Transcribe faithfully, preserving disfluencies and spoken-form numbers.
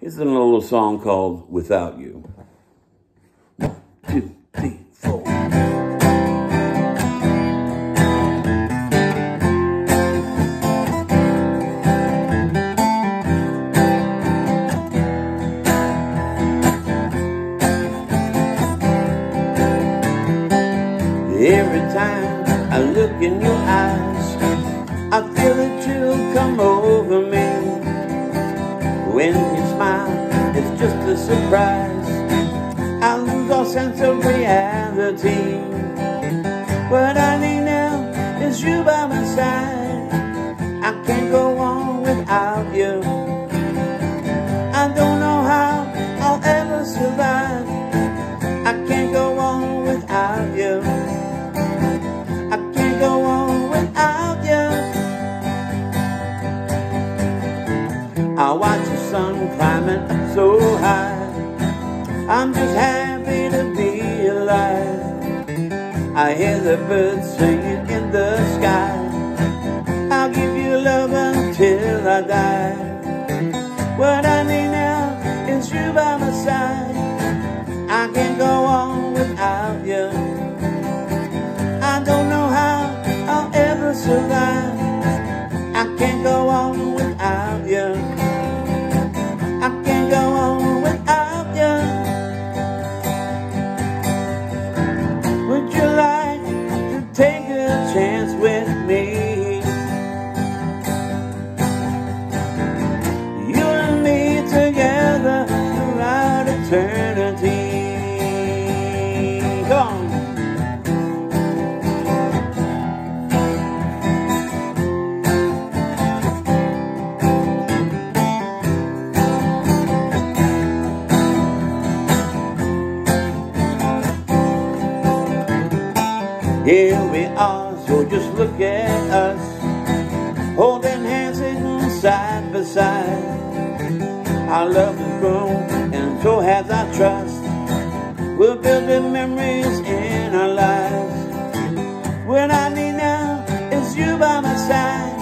Here's a little song called Without You. One, two, three, four. Every time I look in your eyes, I feel a chill come over me. When you smile, it's just a surprise. I lose all sense of reality. What I need now is you by my side. I can't go on without you. I don't know how I'll ever survive. I can't go on without you. I can't go on without you. I watch the sun climbing up so high. I'm just happy to be alive. I hear the birds singing in the sky. I'll give you love until I die. What I need now is you by my side. I can't go on without you. I don't know how I'll ever survive. I can't go on without you. I can't go on without you. Would you like to take a chance with me? You and me together throughout eternity. Come on. Here we are, so just look at us, holding hands sitting side by side. Our love has grown, and so has our trust. We're building memories in our lives. What I need now is you by my side.